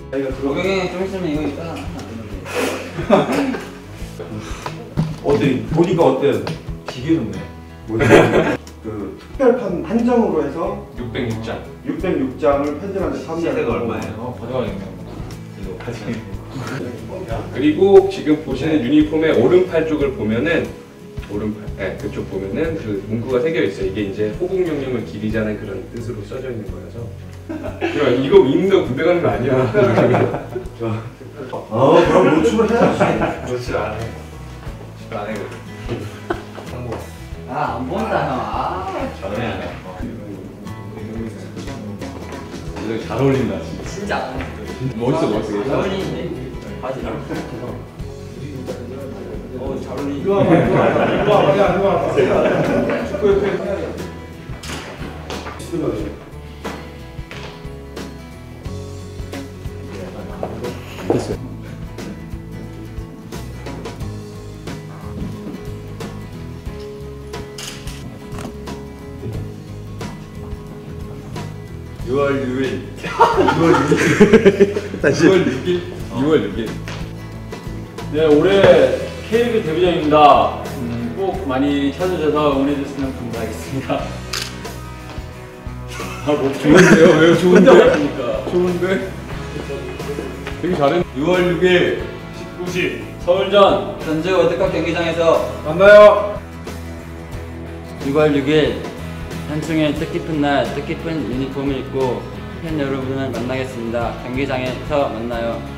고경이 좀 있으면 이거 있잖아. 어때? 보니까 어때? 되게 좋네. 그 특별판 한정으로 해서 606장. 606장을 편집하는데 시세가 얼마예요? 가져가겠네요. 이거 가져가겠네요. 그리고 지금 보시는 유니폼의 오른팔 쪽을 보면은 오른팔, 네, 그쪽 보면은 그 문구가 새겨 있어요. 이게 이제 호국 명령을 기리자는 그런 뜻으로 써져 있는 거라서. 그럼 이거 입는다고 군대 가는 거 아니야. 그럼 노출을 해야지. 며칠 안 해. 안 해. 한국. 안 본다 형. 전에 안 해. 잘 어울린다. 진짜 안 해. 멋있어. 잘 어울리는데 바지 잘 어울린다. 잘 어울리네. 이거 와봐. 됐어요. 다시 6월 6일? 6월 6일. 네, 올해 K리그 데뷔전입니다. 꼭 많이 찾아주셔서 응원해주시면 감사하겠습니다. 뭐 좋은데요? 왜요? 좋은데요? 좋은데? 되게 잘했. 6월 6일 19시 서울전 전주 월드컵 경기장에서 만나요. 6월 6일 한충의 뜻깊은 날 뜻깊은 유니폼을 입고 팬 여러분을 만나겠습니다. 경기장에서 만나요.